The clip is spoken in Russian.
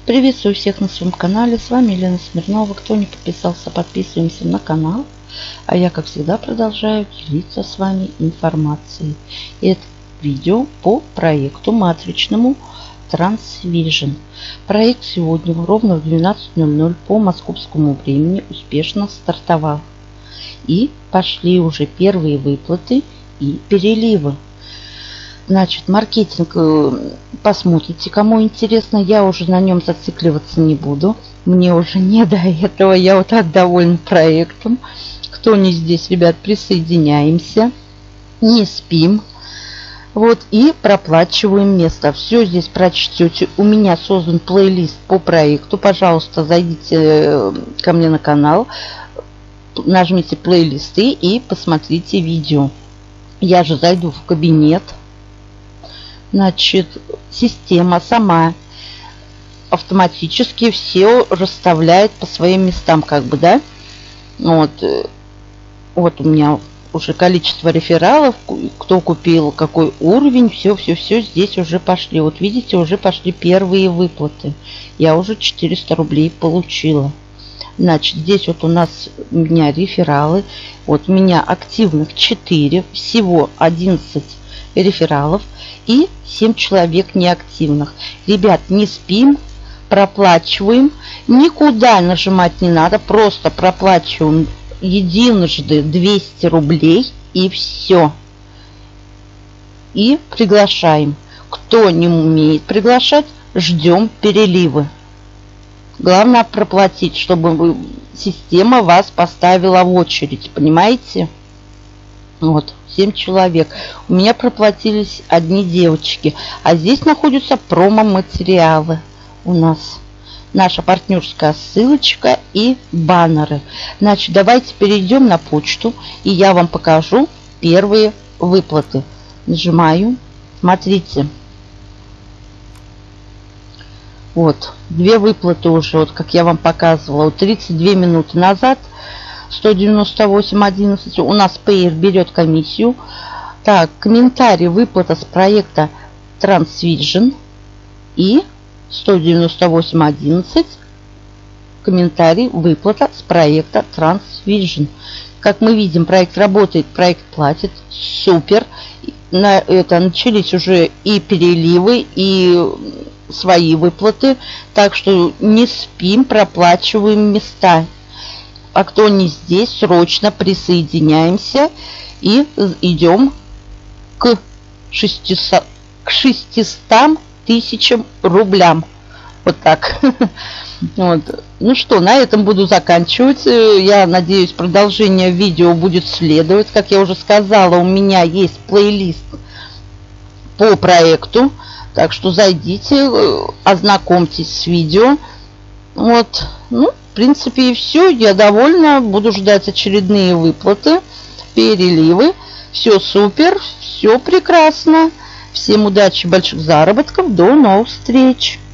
Приветствую всех на своем канале. С вами Елена Смирнова. Кто не подписался, подписываемся на канал. А я, как всегда, продолжаю делиться с вами информацией. И это видео по проекту матричному Transvision. Проект сегодня ровно в 12:00 по московскому времени успешно стартовал. И пошли уже первые выплаты и переливы. Значит, маркетинг посмотрите, кому интересно. Я уже на нем зацикливаться не буду. Мне уже не до этого. Я вот так довольна проектом. Кто не здесь, ребят, присоединяемся. Не спим. Вот, и проплачиваем место. Все здесь прочтете. У меня создан плейлист по проекту. Пожалуйста, зайдите ко мне на канал. Нажмите плейлисты и посмотрите видео. Я же зайду в кабинет. Значит, система сама автоматически все расставляет по своим местам, как бы, да. Вот у меня уже количество рефералов, кто купил, какой уровень, все здесь уже пошли. Вот видите, уже пошли первые выплаты. Я уже 400 рублей получила. Значит, здесь вот у меня рефералы. Вот у меня активных 4, всего 11 рефералов и 7 человек неактивных. Ребят, не спим, проплачиваем. Никуда нажимать не надо, просто проплачиваем единожды 200 рублей и все. И приглашаем. Кто не умеет приглашать, ждем переливы. Главное проплатить, чтобы система вас поставила в очередь, понимаете? Вот, 7 человек. У меня проплатились одни девочки. А здесь находятся промо-материалы у нас. Наша партнерская ссылочка и баннеры. Значит, давайте перейдем на почту. И я вам покажу первые выплаты. Нажимаю. Смотрите. Вот, 2 выплаты уже, вот как я вам показывала. Вот 32 минуты назад. 198.11. У нас Payer берет комиссию. Так, комментарий, выплата с проекта Transvision. И 198.11. Комментарий, выплата с проекта Transvision. Как мы видим, проект работает, проект платит. Супер. На это начались уже и переливы, и свои выплаты. Так что не спим, проплачиваем места. А кто не здесь, срочно присоединяемся и идем к 600 тысячам рублям. Вот так. Вот. Ну что, на этом буду заканчивать. Я надеюсь, продолжение видео будет следовать. Как я уже сказала, у меня есть плейлист по проекту. Так что зайдите, ознакомьтесь с видео. Вот. Ну, в принципе, и все. Я довольна. Буду ждать очередные выплаты, переливы. Все супер, все прекрасно. Всем удачи, больших заработков. До новых встреч.